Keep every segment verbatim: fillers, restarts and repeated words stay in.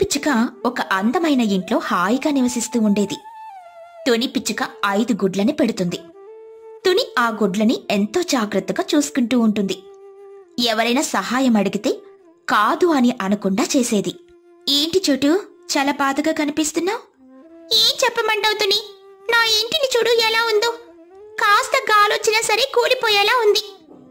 పిచ్చుక ఒక అందమైన ఇంట్లో హాయిగా నివసిస్తూ ఉండేది. తుని పిచ్చుక ఐదు గుడ్లని పెడుతుంది. తుని ఆ గుడ్లని ఎంతో జాగ్రత్తగా చూసుకుంటూ ఉంటుంది. ఎవరైనా సహాయం అడిగితే కాదు అని అనకుండా చేసేది. ఏంటి చోటు, చాలా బాధగా కనిపిస్తున్నావు? ఏం చెప్పమంటావు తుని? నా ఇంటిని చూడు ఎలా ఉందో. కాస్త గాలొచ్చినా సరే కూలిపోయేలా ఉంది.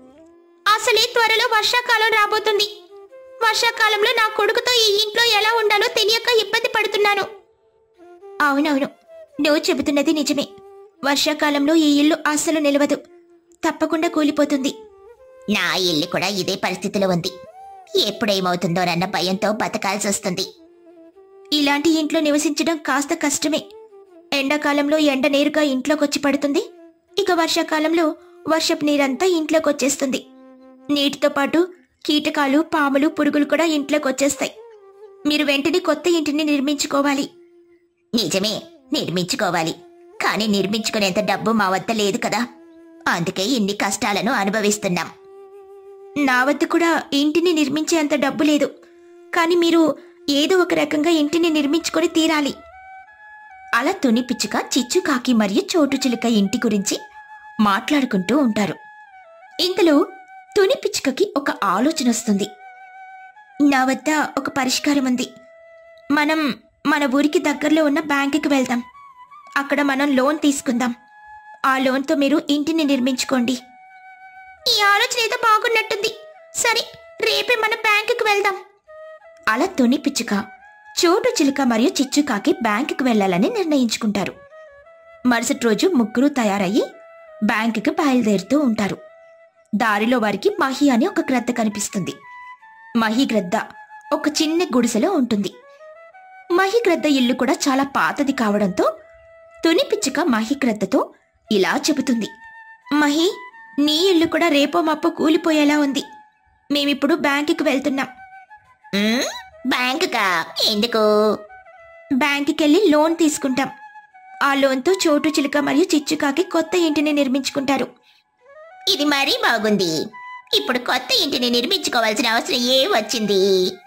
అసలే త్వరలో వర్షాకాలం రాబోతుంది. వర్షాకాలంలో నా కొడుకుతో ఈ ఇంట్లో ఎలా ఉండాలో తెలియక ఇబ్బంది పడుతున్నాను. అవునవును, నువ్వు చెబుతున్నది నిజమే. వర్షాకాలంలో ఈ ఇల్లు అస్సలు నిలవదు, తప్పకుండా కూలిపోతుంది. నా ఇల్లు కూడా ఇదే పరిస్థితిలో ఉంది. ఎప్పుడేమవుతుందోనన్న భయంతో బతకాల్సి వస్తుంది. ఇలాంటి ఇంట్లో నివసించడం కాస్త కష్టమే. ఎండాకాలంలో ఎండ నేరుగా ఇంట్లోకొచ్చి పడుతుంది. ఇక వర్షాకాలంలో వర్షపు నీరంతా ఇంట్లోకి వచ్చేస్తుంది. నీటితో పాటు కీటకాలు, పాములు, పురుగులు కూడా ఇంట్లోకి వచ్చేస్తాయి. మీరు వెంటనే కొత్త ఇంటిని నిర్మించుకోవాలి. నిజమే, నిర్మించుకోవాలి. కానీ నిర్మించుకునేంత డబ్బు మా వద్ద లేదు కదా. అందుకే ఇన్ని కష్టాలను అనుభవిస్తున్నాం. నా వద్ద కూడా ఇంటిని నిర్మించేంత డబ్బు లేదు. కానీ మీరు ఏదో ఒక రకంగా ఇంటిని నిర్మించుకొని తీరాలి. అలా తుని పిచ్చుక, చిచ్చుకాకి మరియు చోటు చిలుక ఇంటి గురించి మాట్లాడుకుంటూ ఉంటారు. ఇంతలో తుని పిచ్చుకకి ఒక ఆలోచన వస్తుంది. నా వద్ద ఒక పరిష్కారం ఉంది. మనం మన ఊరికి దగ్గరలో ఉన్న బ్యాంకుకి వెళ్దాం. అక్కడ మనం లోన్ తీసుకుందాం. ఆ లోన్తో మీరు ఇంటిని నిర్మించుకోండి. ఈ ఆలోచన ఏదో బాగున్నట్టుంది. సరే, రేపే మన బ్యాంకుకి వెళ్దాం. అలా తుని పిచ్చుక, చోటు చిలుక మరియు చిచ్చుకాకి బ్యాంకుకి వెళ్లాలని నిర్ణయించుకుంటారు. మరుసటి రోజు ముగ్గురు తయారయ్యి బ్యాంకుకి బయలుదేరుతూ ఉంటారు. దారిలో వారికి మహి అని ఒక గ్రద్ద కనిపిస్తుంది. మహి గ్రద్ద ఒక చిన్న గుడిసెలో ఉంటుంది. మహి గ్రద్ద ఇల్లు కూడా చాలా పాతది కావడంతో తుని పిచ్చుక మహి గ్రద్దతో ఇలా చెబుతుంది. మహి, నీ ఇల్లు కూడా రేపో మాపో కూలిపోయేలా ఉంది. మేమిప్పుడు బ్యాంకుకి వెళ్తున్నాం. బ్యాంకుకా? ఎందుకు? బ్యాంకుకెళ్ళి లోన్ తీసుకుంటాం. ఆ లోన్తో చోటు చిలుక మరియు చిచ్చుకాకి కొత్త ఇంటిని నిర్మించుకుంటారు. ఇది మరీ బాగుంది. ఇప్పుడు కొత్త ఇంటిని నిర్మించుకోవాల్సిన అవసరం ఏ వచ్చింది?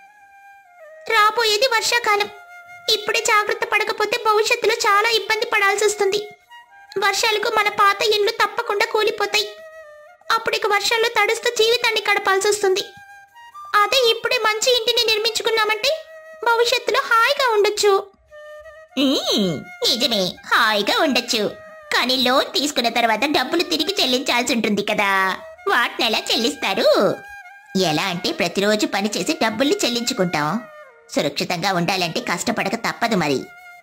రాబోయేది వర్షాకాలం. ఇప్పుడే జాగ్రత్త పడకపోతే భవిష్యత్తులో చాలా ఇబ్బంది పడాల్సి వస్తుంది. వర్షాలకు మన పాత ఇండ్లు తప్పకుండా కూలిపోతాయి. అప్పుడు ఇక వర్షాల్లో తడుస్తూ జీవితాన్ని గడపాల్సి వస్తుంది. అదే ఇప్పుడే మంచి ఇంటిని నిర్మించుకున్నామంటే భవిష్యత్తులో హాయిగా ఉండొచ్చు. నిజమే, హాయిగా ఉండొచ్చు. కానీ లోన్ తీసుకున్న తర్వాత డబ్బులు తిరిగి చెల్లించాల్సి ఉంటుంది కదా. వాటిని ఎలా చెల్లిస్తారు? ఎలా అంటే ప్రతిరోజు పని చేసి డబ్బుల్ని చెల్లించుకుంటాం. సురక్షితంగా ఉండాలంటే కష్టపడక తప్పదు మరి.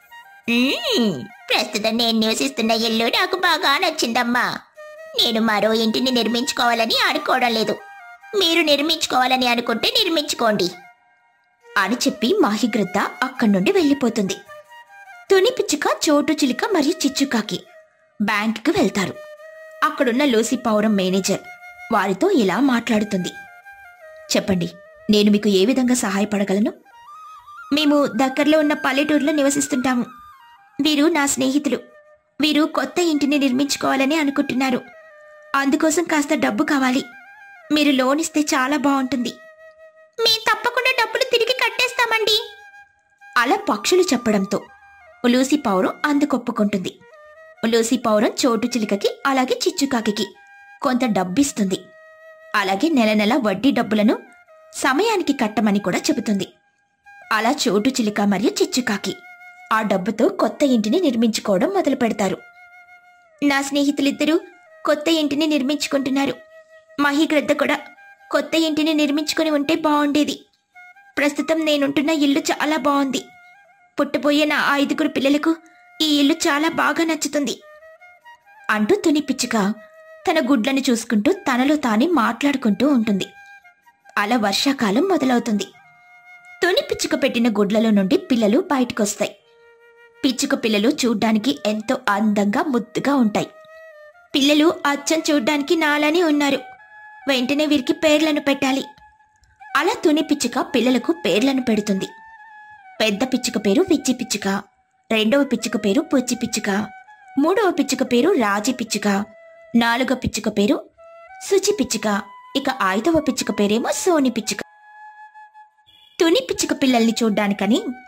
ప్రస్తుతం నేను నివసిస్తున్న ఇల్లు నాకు బాగా నచ్చిందమ్మా. నేను మరో ఇంటిని నిర్మించుకోవాలని అనుకోవడం లేదు. మీరు నిర్మించుకోవాలని అనుకుంటే నిర్మించుకోండి అని చెప్పి మాహిగ్రద్ద అక్కడి నుండి వెళ్ళిపోతుంది. తుని పిచ్చుక, చోటు చిలుక మరియు చిచ్చుకాకి బ్యాంకుకి వెళ్తారు. అక్కడున్న లూసీ పౌరం మేనేజర్ వారితో ఇలా మాట్లాడుతుంది. చెప్పండి, నేను మీకు ఏ విధంగా సహాయపడగలను? మేము దగ్గరలో ఉన్న పల్లెటూరులో నివసిస్తుంటాము. వీరు నా స్నేహితులు. వీరు కొత్త ఇంటిని నిర్మించుకోవాలని అనుకుంటున్నారు. అందుకోసం కాస్త డబ్బు కావాలి. మీరు లోన్ ఇస్తే చాలా బాగుంటుంది. మేము తప్పకుండా డబ్బులు తిరిగి కట్టేస్తామండి అలా పక్షులు చెప్పడంతో లూసీ పౌరం అందుకొప్పుకుంటుంది. లూసీ పౌరం చోటు చిలుకకి అలాగే చిచ్చుకాకి కొంత డబ్బిస్తుంది. అలాగే నెల నెల వడ్డీ డబ్బులను సమయానికి కట్టమని కూడా చెబుతుంది. అలా చోటు చిలుక మరియు చిచ్చుకాకి ఆ డబ్బుతో కొత్త ఇంటిని నిర్మించుకోవడం మొదలు పెడతారు. నా స్నేహితులిద్దరూ కొత్త ఇంటిని నిర్మించుకుంటున్నారు. మహిగ్రద్ద కూడా కొత్త ఇంటిని నిర్మించుకుని ఉంటే బాగుండేది. ప్రస్తుతం నేనుంటున్న ఇల్లు చాలా బాగుంది. పుట్టబోయే నా ఐదుగురు పిల్లలకు ఈ ఇల్లు చాలా బాగా నచ్చుతుంది అంటూ తుని పిచ్చుక తన గుడ్లను చూసుకుంటూ తనలో తానే మాట్లాడుకుంటూ ఉంటుంది. అలా వర్షాకాలం మొదలవుతుంది. తుని పిచ్చుక పెట్టిన గుడ్లలో నుండి పిల్లలు బయటకొస్తాయి. పిచ్చుక పిల్లలు చూడ్డానికి ఎంతో అందంగా ముద్దుగా ఉంటాయి. పిల్లలు అచ్చం చూడ్డానికి నాలానే ఉన్నారు. వెంటనే వీరికి పేర్లను పెట్టాలి. అలా తుని పిచ్చుక పిల్లలకు పేర్లను పెడుతుంది. పెద్ద పిచ్చుక పేరు విచ్చి పిచ్చుక, రెండవ పిచ్చుక పేరు పుచ్చి పిచ్చుక, మూడవ పిచ్చుక పేరు రాజీ పిచ్చుక, నాలుగవ పిచ్చుక పేరు శుచి పిచ్చుక, ఇక ఐదవ పిచ్చుక పేరేమో సోని పిచ్చుక. తుని పిచ్చుక పిల్లల్ని చూడ్డానికని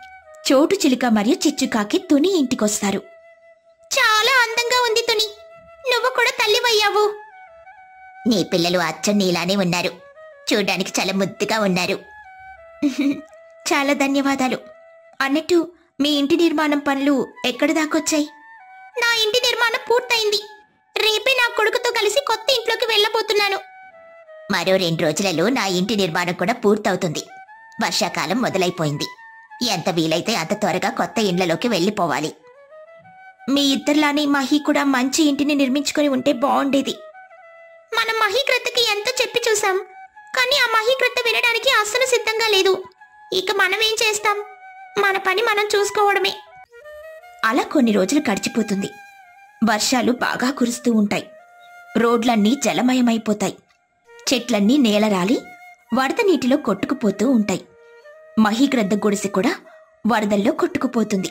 చోటు చిలుక మరియు చిచ్చుకాకి తుని ఇంటికొస్తారు. చాలా అందంగా ఉంది తుని, నువ్వు కూడా తల్లివయ్యావు. నీ పిల్లలు అచ్చం నీలానే ఉన్నారు, చూడ్డానికి చాలా ముద్దుగా ఉన్నారు. చాలా ధన్యవాదాలు. అన్నట్టు మీ ఇంటి నిర్మాణం పనులు ఎక్కడి దాకొచ్చాయి? నా ఇంటి నిర్మాణం పూర్తయింది. రేపే నా కొడుకుతో కలిసి కొత్త ఇంట్లోకి వెళ్ళబోతున్నాను. మరో రెండు రోజులలో నా ఇంటి నిర్మాణం కూడా పూర్తవుతుంది. వర్షాకాలం మొదలైపోయింది. ఎంత వీలైతే అంత త్వరగా కొత్త ఇండ్లలోకి వెళ్ళిపోవాలి. మీ ఇద్దరిలానే మహి కూడా మంచి ఇంటిని నిర్మించుకొని ఉంటే బాగుండేది. మనం మహీకృతకి ఎంతో చెప్పి చూసాం, కానీ ఆ మహీకృత వినడానికి అస్సలు సిద్ధంగా లేదు. ఇక మనం ఏం చేస్తాం? మన పని మనం చూసుకోవడమే. అలా కొన్ని రోజులు గడిచిపోతుంది. వర్షాలు బాగా కురుస్తూ ఉంటాయి. రోడ్లన్నీ జలమయమైపోతాయి. చెట్లన్నీ నేలరాలి వరద నీటిలో కొట్టుకుపోతూ ఉంటాయి. మహీగ్రద్ద గుడిసె కూడా వరదల్లో కొట్టుకుపోతుంది.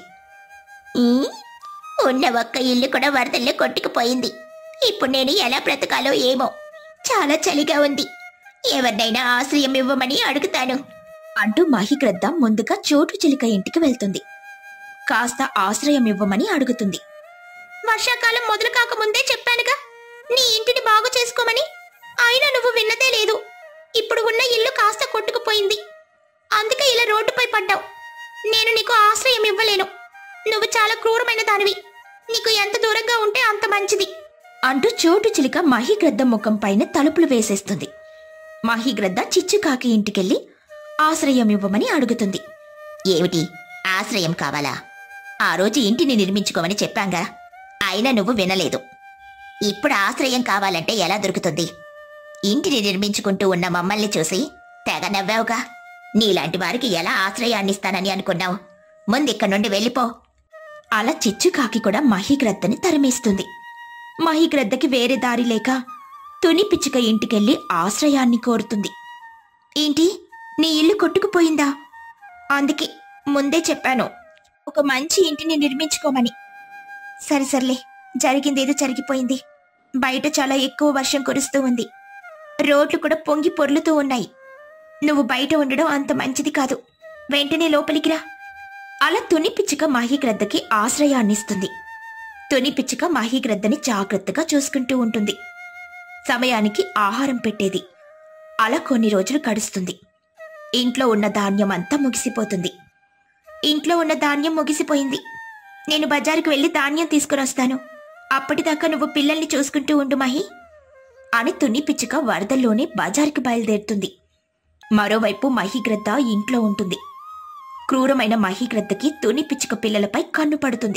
ఉన్న ఒక్క ఇల్లు కూడా వరదల్లో కొట్టుకుపోయింది. ఇప్పుడు నేను ఎలా బ్రతకాలో ఏమో. చాలా చలిగా ఉంది. ఎవరినైనా ఆశ్రయం ఇవ్వమని అడుగుతాను అంటూ మహీగ్రద్ద ముందుగా చోటు చిలుక ఇంటికి వెళ్తుంది. కాస్త ఆశ్రయం ఇవ్వమని అడుగుతుంది. వర్షాకాలం మొదలు కాకముందే చెప్పానుగా నీ ఇంటిని బాగు చేసుకోమని. అయినా నువ్వు విన్నదే లేదు. ఇప్పుడు ఉన్న ఇల్లు కాస్త కొట్టుకుపోయింది. అందుకే ఇలా రోడ్డుపై పడ్డావు. నేను నీకు ఆశ్రయం ఇవ్వలేను. నువ్వు చాలా క్రూరమైన దానివి. నీకు ఎంత దూరంగా ఉంటే అంత మంచిది అంటూ చోటు చిలుక మహీగ్రద్ద ముఖం పైన తలుపులు వేసేస్తుంది. మహీగ్రద్ద చిచ్చుకాకి ఇంటికెళ్ళి ఆశ్రయం ఇవ్వమని అడుగుతుంది. ఏమిటి ఆశ్రయం కావాలా? ఆ రోజు ఇంటిని నిర్మించుకోమని చెప్పాంగా, అయినా నువ్వు వినలేదు. ఇప్పుడు ఆశ్రయం కావాలంటే ఎలా దొరుకుతుంది? ఇంటిని నిర్మించుకుంటూ ఉన్న మమ్మల్ని చూసి తెగ నవ్వావుగా. నీలాంటి వారికి ఎలా ఆశ్రయాన్నిస్తానని అనుకున్నావు? ముందిక్కడి నుండి వెళ్ళిపో. అలా చిచ్చుకాకి కూడా మహీగ్రద్దని తరిమేస్తుంది. మహీగ్రద్దకి వేరే దారి లేక తుని పిచ్చుక ఇంటికెళ్ళి ఆశ్రయాన్ని కోరుతుంది. ఏంటి, నీ ఇల్లు కొట్టుకుపోయిందా? అందుకే ముందే చెప్పాను ఒక మంచి ఇంటిని నిర్మించుకోమని. సరే సర్లే, జరిగిందేదో జరిగిపోయింది. బయట చాలా ఎక్కువ వర్షం కురుస్తూ ఉంది. రోడ్లు కూడా పొంగి పొర్లుతూ ఉన్నాయి. నువ్వు బయట ఉండడం అంత మంచిది కాదు. వెంటనే లోపలికి రా. అలా తుని పిచ్చుక మహీగ్రద్దకి ఆశ్రయాన్నిస్తుంది. తుని పిచ్చుక మహీగ్రద్దని జాగ్రత్తగా చూసుకుంటూ ఉంటుంది. సమయానికి ఆహారం పెట్టేది. అలా కొన్ని రోజులు గడుస్తుంది. ఇంట్లో ఉన్న ధాన్యం అంతా ముగిసిపోతుంది. ఇంట్లో ఉన్న ధాన్యం ముగిసిపోయింది. నేను బజారుకు వెళ్లి ధాన్యం తీసుకుని వస్తాను. అప్పటిదాకా నువ్వు పిల్లల్ని చూసుకుంటూ ఉండు మహి అని తుని పిచ్చుక వరదల్లోనే బజారుకి బయలుదేరుతుంది. మరోవైపు మహీగ్రద్ద ఇంట్లో ఉంటుంది. క్రూరమైన మహీగ్రద్దకి తుని పిచ్చుక పిల్లలపై కన్ను పడుతుంది.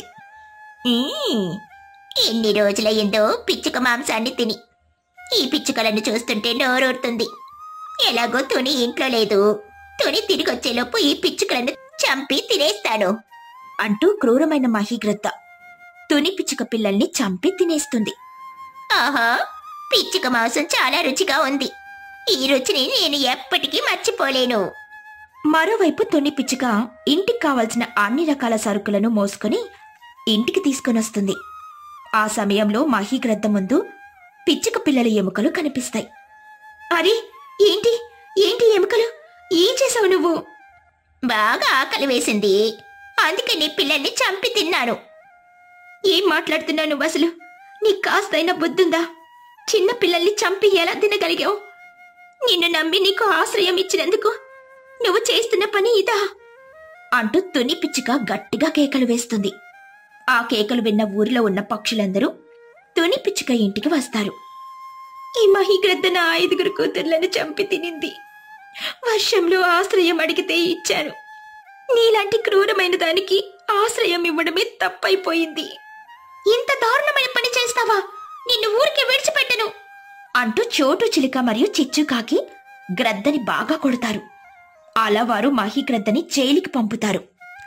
ఎన్ని రోజులయ్యిందో పిచ్చుక మాంసాన్ని తిని. ఈ పిచ్చుకలను చూస్తుంటే నోరూరుతుంది. ఎలాగో తుని ఇంట్లో లేదు. తుని తిరిగొచ్చేలోపు ఈ పిచ్చుకలను చంపి తినేస్తాను అంటూ క్రూరమైన మహీగ్రద్ద తుని పిచ్చుక పిల్లల్ని చంపి తినేస్తుంది. ఆహా, పిచ్చుక మాంసం చాలా రుచిగా ఉంది. ఈ రుచిని నేను ఎప్పటికీ మర్చిపోలేను. మరోవైపు తుని పిచ్చుక ఇంటికి కావలసిన అన్ని రకాల సరుకులను మోసుకొని ఇంటికి తీసుకొనొస్తుంది. ఆ సమయంలో మహీగ్రద్ద ముందు పిచ్చుక పిల్లల ఎముకలు కనిపిస్తాయి. అరే, ఏంటి ఏంటి ఎముకలు? ఏం చేసావు నువ్వు? బాగా ఆకలి వేసింది, అందుకే నీ పిల్లల్ని చంపి తిన్నాను. ఏం మాట్లాడుతున్నావు నువ్వు అసలు? నీకు కాస్తైనా బుద్ధుందా? చిన్న పిల్లల్ని చంపి ఎలా తినగలిగావు? నిన్ను నమ్మి నీకు ఆశ్రయం ఇచ్చినందుకు నువ్వు చేస్తున్న పని ఇదా అంటూ తుని పిచ్చుక గట్టిగా కేకలు వేస్తుంది. ఆ కేకలు విన్న ఊరిలో ఉన్న పక్షులందరూ తుని పిచ్చుక ఇంటికి వస్తారు. ఈ మహీగ్రద్ద నా ఐదుగురు కూతుర్లను చంపి తినింది. వర్షంలో ఆశ్రయం అడిగితే ఇచ్చాను. నీలాంటి క్రూరమైన దానికి ఆశ్రయం ఇవ్వడమే తప్పైపోయింది. ఇంత దారుణమైన పని చేస్తావా? నిన్ను ఊరికి విడిచిపెట్టను అంటూ చోటు చిలుక మరియు చిచ్చుకాకి గ్రద్దని బాగా కొడతారు. అలా వారు మహీగ్రద్దని జైలుకి పంపుతారు.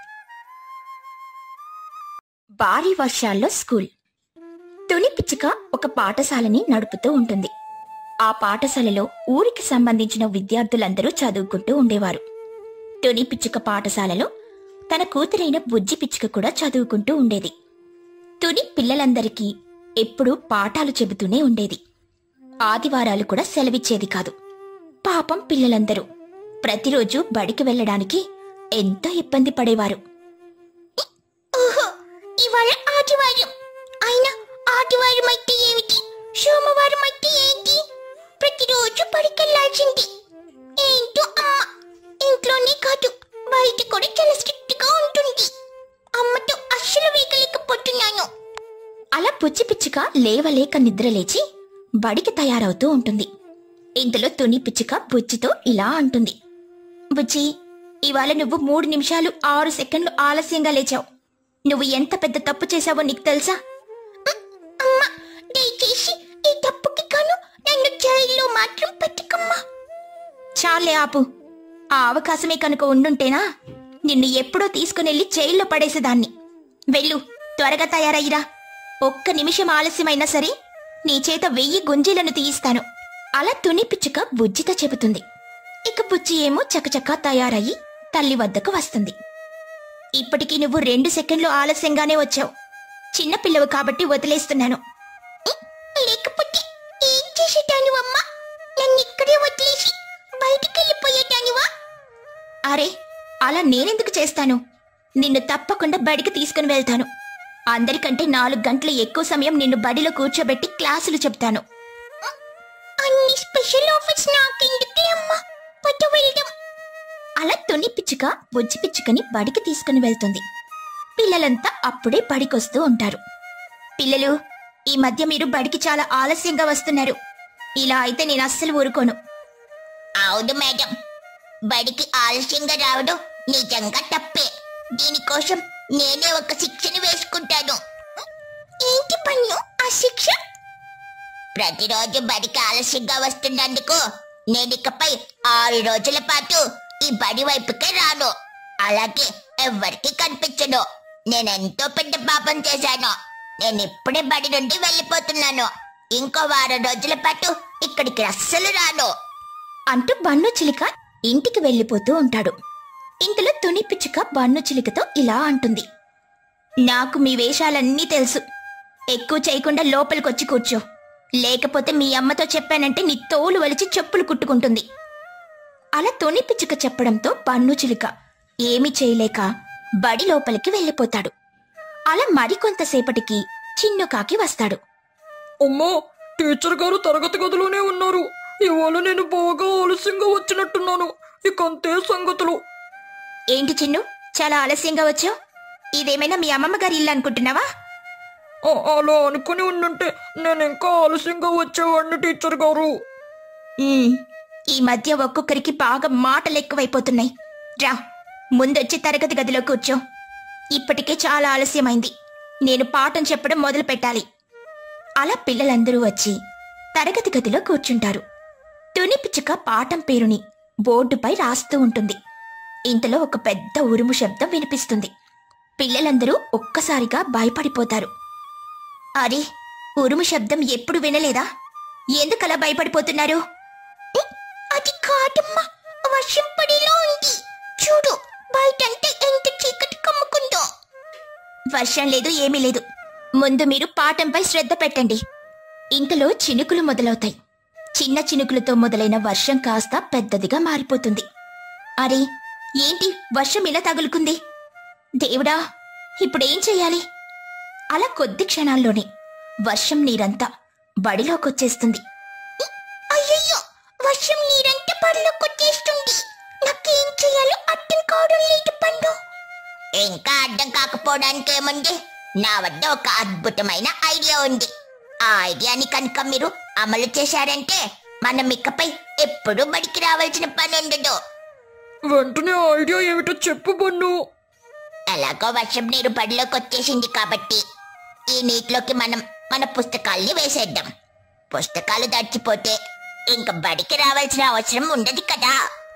భారీ వర్షాల్లో స్కూల్. తుని పిచ్చుక ఒక పాఠశాలని నడుపుతూ ఉంటుంది. ఆ పాఠశాలలో ఊరికి సంబంధించిన విద్యార్థులందరూ చదువుకుంటూ ఉండేవారు. తుని పిచ్చుక పాఠశాలలో తన కూతురైన బుజ్జి పిచ్చుక కూడా చదువుకుంటూ ఉండేది. తుని పిల్లలందరికీ ఎప్పుడూ పాఠాలు చెబుతూనే ఉండేది. ఆదివారాలు కూడా సెలవిచ్చేది కాదు. పాపం పిల్లలందరూ ప్రతిరోజు బడికి వెళ్లడానికి ఎంతో ఇబ్బంది పడేవారు. ఇవాళ ఆదివారం. అయినా ఆదివారం అయితే ఏమిటి, సోమవారం అయితే ఏంటి? ప్రతిరోజు బడికెళ్లాల్సింది. ఏంటో అమ్మ, ఇంట్లోనే కాదు బయట కూడా చాలా స్ట్రిక్ట్ గా ఉంటుంది. అమ్మతో అస్సలు వేగలేకపోతున్నాను. అలా పుచ్చి పిచ్చుక లేవలేక నిద్రలేచి బడికి తయారవుతూ ఉంటుంది. ఇంతలో తుని పిచ్చుక బుజ్జితో ఇలా అంటుంది. బుజ్జి, ఇవాళ నువ్వు మూడు నిమిషాలు ఆరు సెకండ్లు ఆలస్యంగా లేచావు. నువ్వు ఎంత పెద్ద తప్పు చేశావో నీకు తెలుసా? అమ్మా, దయచేసి ఈ తప్పుకి కాను నన్ను జైల్లో మాత్రం పెట్టకమ్మా. చాలే ఆపు. ఆ అవకాశమే కనుక ఉండుంటేనా నిన్ను ఎప్పుడో తీసుకునెళ్లి జైల్లో పడేసేదాన్ని. వెళ్ళు, త్వరగా తయారయ్యిరా. ఒక్క నిమిషం ఆలస్యమైనా సరే నీ చేత వెయ్యి గుంజీలను తీయిస్తాను. అలా తుని పిచ్చుక బుజ్జితో చెబుతుంది. ఇక బుజ్జి ఏమో చకచకా తయారయ్యి తల్లి వద్దకు వస్తుంది. ఇప్పటికీ నువ్వు రెండు సెకండ్లు ఆలస్యంగానే వచ్చావు. చిన్నపిల్లవు కాబట్టి వదిలేస్తున్నాను. లేకపోతే ఏం చేసేటాను అమ్మా? నన్ను ఇక్కడే వదిలేసి బయటికెళ్ళిపోయేటానివా? అరే, అలా నేనెందుకు చేస్తాను? నిన్ను తప్పకుండా బడికి తీసుకుని వెళ్తాను. అందరికంటే నాలుగు గంటలు ఎక్కువ సమయం నిన్ను బడిలో కూర్చోబెట్టి క్లాసులు చెప్తాను. అన్ని స్పెషల్ ఆఫర్స్ నాకెందుకే అమ్మా, పట్టు వెళ్దాం. అలా తుని పిచ్చుక బుజ్జి పిచ్చుకని బడికి తీసుకుని వెళ్తుంది. పిల్లలంతా అప్పుడే బడికొస్తూ ఉంటారు. పిల్లలు, ఈ మధ్య మీరు బడికి చాలా ఆలస్యంగా వస్తున్నారు. ఇలా అయితే నేను అస్సలు ఊరుకోను. అవును మేడం, బడికి ఆలస్యంగా రావడం నిజంగా తప్పే. దీనికోసం నేనే ఒక శిక్షను వేసుకుంటాను. ఏంటి పన్ను ఆ శిక్ష? ప్రతిరోజు బడికి ఆలస్యంగా వస్తున్నందుకు నేనికపై ఆరు రోజుల పాటు ఈ బడి వైపుకే రాను. అలాగే ఎవ్వరికి కనిపించను. నేనెంతో పెద్ద పాపం చేశాను. నేను ఇప్పుడే బడి నుండి వెళ్ళిపోతున్నాను. ఇంకో వారం రోజుల పాటు ఇక్కడికి అస్సలు రాను అంటూ బన్ను చిలుక ఇంటికి వెళ్ళిపోతూ ఉంటాడు. ఇంతలో తుని పిచ్చుక బన్ను చిలుకతో ఇలా అంటుంది. నాకు మీ వేషాలన్నీ తెలుసు. ఎక్కువ చేయకుండా లోపలికొచ్చి కూర్చో. లేకపోతే మీ అమ్మతో చెప్పానంటే నీ తోలు వలిచి చెప్పులు కుట్టుకుంటుంది. అలా తుని పిచ్చుక చెప్పడంతో బన్ను చిలుక ఏమీ చేయలేక బడి లోపలికి వెళ్ళిపోతాడు. అలా మరికొంతసేపటికి చిన్నుకాకి వస్తాడు. అమ్మా, టీచర్ గారు తరగతి గదిలోనే ఉన్నారు. ఇవాళ నేను బాగా ఆలస్యంగా వచ్చినట్టున్నాను. ఇకంతే సంగతులు. ఏంటి చిన్ను, చాలా ఆలస్యంగా వచ్చావు? ఇదేమైనా మీ అమ్మమ్మ గారి ఇల్లు అనుకుంటున్నావా? అలా అనుకుని ఉండుంటే నేను ఇంకా ఆలస్యంగా వచ్చేవాడిని టీచర్ గారు. ఈ మధ్య ఒక్కొక్కరికి బాగా మాటలు ఎక్కువైపోతున్నాయి. రా, ముందొచ్చి తరగతి గదిలో కూర్చో. ఇప్పటికే చాలా ఆలస్యమైంది. నేను పాఠం చెప్పడం మొదలు పెట్టాలి. అలా పిల్లలందరూ వచ్చి తరగతి గదిలో కూర్చుంటారు. తుని పిచ్చుక పాఠం పేరుని బోర్డుపై రాస్తూ ఉంటుంది. ఇంతలో ఒక పెద్ద ఉరుము శబ్దం వినిపిస్తుంది. పిల్లలందరూ ఒక్కసారిగా భయపడిపోతారు. అరే, ఉరుము శబ్దం ఎప్పుడు వినలేదా? ఎందుకలా భయపడిపోతున్నారు? అది కాదమ్మా, వర్షం పడేలా ఉంది. చూడు, బయటంటే ఎంత చీకటి కమ్ముకుందో. వర్షం లేదు, ఏమీ లేదు. ముందు మీరు పాఠంపై శ్రద్ధ పెట్టండి. ఇంతలో చినుకులు మొదలవుతాయి. చిన్న చినుకులతో మొదలైన వర్షం కాస్త పెద్దదిగా మారిపోతుంది. అరే, ఏంటి వర్షం ఇలా తగులుకుంది? దేవుడా, ఇప్పుడేం చెయ్యాలి? అలా కొద్ది క్షణాల్లోనే వర్షం నీరంతా బడిలోకొచ్చేస్తుంది. అయ్యయ్యో, వర్షం నీరంతా బడిలోకొచ్చేస్తుంది. నాకేం చెయ్యాలో అర్థం కావడం లేదు పండు. ఇంకా అర్థం కాకపోవడానికి ఏముంది? నా వద్ద ఒక అద్భుతమైన ఐడియా ఉంది. ఆ ఐడియాని కనుక మీరు అమలు చేశారంటే మనం ఇకపై ఎప్పుడూ బడికి రావాల్సిన పని ఉండదు. వెంటనే ఐడియా ఏమిటో చెప్పు బన్ను. ఎలాగో వర్షం నీరు బడిలోకి వచ్చేసింది కాబట్టి ఈ నీటిలోకి మనం మన పుస్తకాల్ని వేసేద్దాం. పుస్తకాలు దర్చిపోతే ఇంక బడికి రావాల్సిన అవసరం ఉండదు కదా.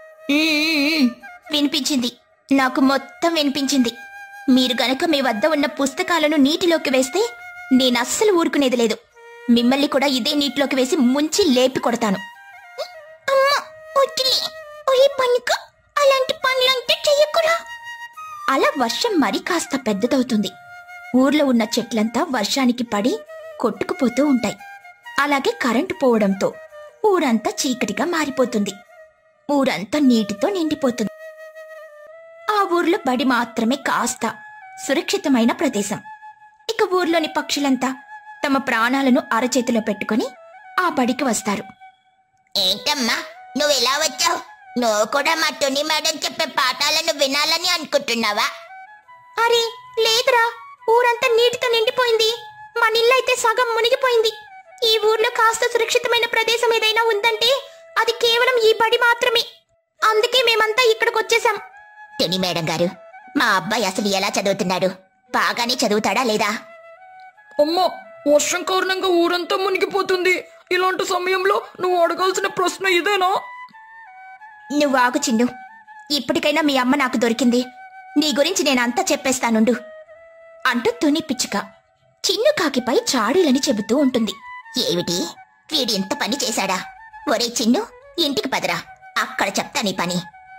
వినిపించింది, నాకు మొత్తం వినిపించింది. మీరు గనక మీ వద్ద ఉన్న పుస్తకాలను నీటిలోకి వేస్తే నేను అస్సలు ఊరుకునేది లేదు. మిమ్మల్ని కూడా ఇదే నీటిలోకి వేసి ముంచి లేపి కొడతాను. అలాంటి పనులంటే చెయ్యకురా. అలా వర్షం మరి కాస్త పెద్దదవుతుంది. ఊర్లో ఉన్న చెట్లంతా వర్షానికి పడి కొట్టుకుపోతూ ఉంటాయి. అలాగే కరెంటు పోవడంతో ఊరంతా చీకటిగా మారిపోతుంది. ఊరంతా నీటితో నిండిపోతుంది. ఆ ఊర్లో బడి మాత్రమే కాస్త సురక్షితమైన ప్రదేశం. ఇక ఊర్లోని పక్షులంతా తమ ప్రాణాలను అరచేతిలో పెట్టుకుని ఆ బడికి వస్తారు. ఏంటమ్మా నువ్వెలా వచ్చావు? నువ్వు కూడా మా తుని మేడం చెప్పే పాఠాలను వినాలని అనుకుంటున్నావా? అరే లేదురా, ఊరంతా నీటితో నిండిపోయింది. మా నిల్లైతే సగం మునిగిపోయింది. ఈ ఊర్లో కాస్త సురక్షితమైన ప్రదేశం ఏదైనా ఉందంటే అది కేవలం ఈ బడి మాత్రమే. అందుకే మేమంతా ఇక్కడికి వచ్చేసాం. తుని మేడం గారు, మా అబ్బాయి అసలు ఎలా చదువుతున్నాడు? బాగానే చదువుతాడా లేదా? అమ్మా, వర్షం కారణంగా ఊరంతా మునిగిపోతుంది. ఇలాంటి సమయంలో నువ్వు అడగాల్సిన ప్రశ్న ఇదేనా? నువ్వు ఆగు చిన్ను, ఇప్పటికైనా మీ అమ్మ నాకు దొరికింది. నీ గురించి నేనంతా చెప్పేస్తానుండు అంటూ తుని పిచ్చుక చిన్ను కాకిపై చాడీలని చెబుతూ ఉంటుంది. ఏమిటి, వీడు ఎంత పని చేశాడా? ఒరే చిన్ను, ఇంటికి పదరా, అక్కడ చెప్తా నీ పని.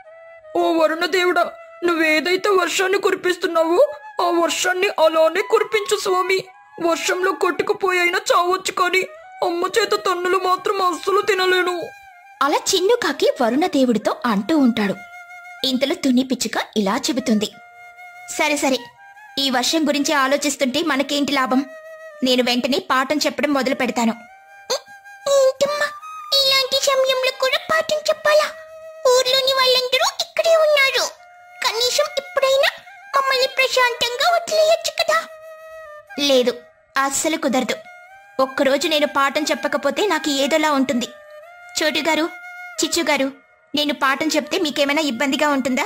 ఓ వరుణ దేవుడా, నువ్వేదైతే వర్షాన్ని కురిపిస్తున్నావో ఆ వర్షాన్ని అలానే కురిపించు స్వామి. వర్షంలో కొట్టుకుపోయైనా చావచ్చు, కానీ అమ్మ చేత తన్నులు మాత్రం అస్సలు తినలేను. అలా చిన్ను కాకి వరుణదేవుడితో అంటూ ఉంటాడు. ఇంతలో తుని పిచ్చుక ఇలా చెబుతుంది. సరే సరే, ఈ వర్షం గురించి ఆలోచిస్తుంటే మనకేంటి లాభం? నేను వెంటనే పాఠం చెప్పడం మొదలు పెడతాను. ఏంటమ్మా, ఇలాంటి సమయంలో కూడా పాఠం చెప్పాలా? ఊర్లోని వాళ్ళందరూ ఇక్కడే ఉన్నారు. కనీసం ఇప్పుడైనా మమ్మల్ని ప్రశాంతంగా వదిలేయచ్చు కదా. లేదు, అస్సలు కుదరదు. ఒక్కరోజు నేను పాఠం చెప్పకపోతే నాకు ఏదోలా ఉంటుంది. చోటుగారు, చిచ్చుగారు, నేను పాఠం చెప్తే మీకేమైనా ఇబ్బందిగా ఉంటుందా?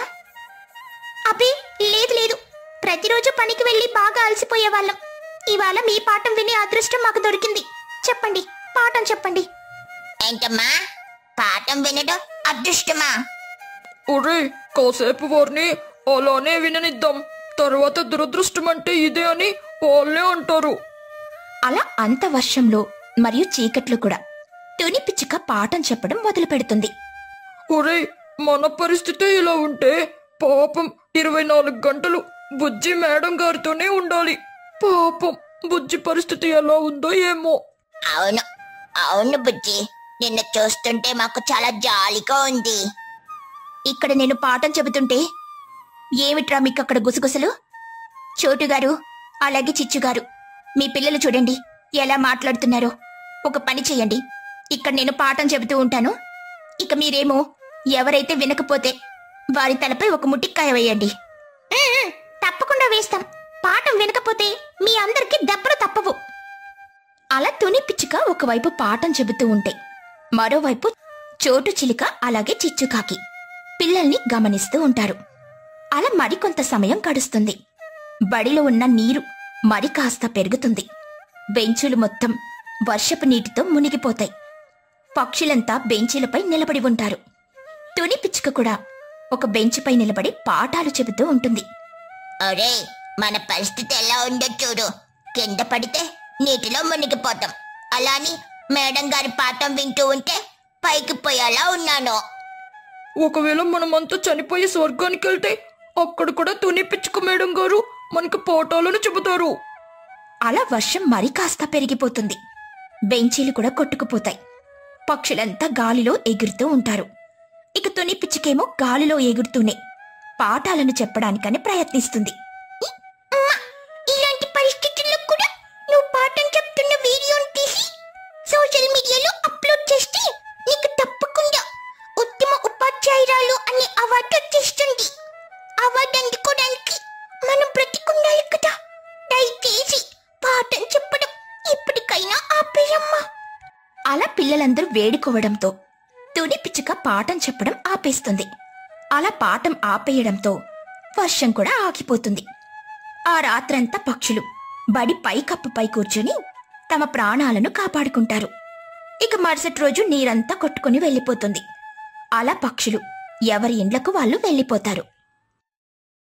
అబ్బే లేదు లేదు, ప్రతిరోజు పనికి వెళ్ళి బాగా అలసిపోయేవాళ్ళం. ఇవాళ మీ పాఠం వినే అదృష్టం మాకు దొరికింది. చెప్పండి, పాఠం చెప్పండి. ఏంటమ్మా, పాఠం వినడం అదృష్టమా? ఒరే, కాసేపు వారిని అలానే విననిద్దాం. తర్వాత దురదృష్టం అంటే ఇదే అని వాళ్ళే అంటారు. అలా అంత వర్షంలో మరియు చీకట్లో కూడా తుని పిచ్చుక పాఠం చెప్పడం మొదలు పెడుతుంది. ఒరే, మన పరిస్థితి ఇలా ఉంటే పాపం ఇరవై నాలుగు గంటలు బుజ్జి మేడం గారితోనే ఉండాలి. పాపం బుజ్జి పరిస్థితి ఎలా ఉందో ఏమో. అవును అవును బుజ్జి, నిన్ను చూస్తుంటే మాకు చాలా జాలిగా ఉంది. ఇక్కడ నేను పాఠం చెబుతుంటే ఏమిట్రా మీకు అక్కడ గుసగుసలు? చోటుగారు, అలాగే చిచ్చుగారు, మీ పిల్లలు చూడండి ఎలా మాట్లాడుతున్నారో. ఒక పని చెయ్యండి, ఇక్కడ నేను పాఠం చెబుతూ ఉంటాను. ఇక మీరేమో ఎవరైతే వినకపోతే వారి తలపై ఒక ముట్టికాయ వేయండి. తప్పకుండా వేస్తాం. పాఠం వినకపోతే మీ అందరికీ దెబ్బలు తప్పవు. అలా తుని పిచ్చుక ఒకవైపు పాఠం చెబుతూ ఉంటే మరోవైపు చోటు చిలుక అలాగే చిచ్చుకాకి పిల్లల్ని గమనిస్తూ ఉంటారు. అలా మరికొంత సమయం గడుస్తుంది. బడిలో ఉన్న నీరు మరి కాస్త పెరుగుతుంది. బెంచులు మొత్తం వర్షపు నీటితో మునిగిపోతాయి. పక్షులంతా బెంచీలపై నిలబడి ఉంటారు. తుని పిచ్చుక కూడా ఒక బెంచిపై నిలబడి పాఠాలు చెబుతూ ఉంటుంది. ఒరే, మన పరిస్థితి ఎలా ఉందో చూడు. కింద పడితే నీటిలో మునిగిపోతాం. అలాని మేడం గారి పాఠం వింటూ ఉంటే పైకి పోయేలా ఉన్నాను. ఒకవేళ మనమంతా చనిపోయి స్వర్గానికి వెళ్తే అక్కడ కూడా తుని పిచ్చుక మేడం గారు మనకి పాఠాలను చెబుతారు. అలా వర్షం మరి కాస్త పెరిగిపోతుంది. బెంచీలు కూడా కొట్టుకుపోతాయి. పక్షులంతా గాలిలో ఎగురుతూ ఉంటారు. ఇక తుని పిచ్చుకేమో గాలిలో ఎగురుతూనే పాఠాలను చెప్పడానికని ప్రయత్నిస్తుంది. ఇలాంటి పరిస్థితుల్లో కూడా నువ్వు పాఠం చెప్తున్న వీడియోని తీసి సోషల్ మీడియాలో అప్లోడ్ చేస్తే నీకు తప్పకుండా ఉత్తమ ఉపాధ్యాయురాలు అనే అవార్డు వచ్చేస్తుంది. అవార్డు అందుకోవడానికి మనం బ్రతికుండాలి కదా. దయచేసి పాఠం చెప్పడం ఇప్పటికైనా ఆపేయమ్మా. అలా పిల్లలందరూ వేడుకోవడంతో తుని పిచ్చుక పాఠం చెప్పడం ఆపేస్తుంది. అలా పాఠం ఆపేయడంతో వర్షం కూడా ఆగిపోతుంది. ఆ రాత్రంతా పక్షులు బడి పైకప్పుపై కూర్చొని తమ ప్రాణాలను కాపాడుకుంటారు. ఇక మరుసటి రోజు నీరంతా కొట్టుకుని వెళ్ళిపోతుంది. అలా పక్షులు ఎవరి ఇండ్లకు వాళ్ళు వెళ్ళిపోతారు.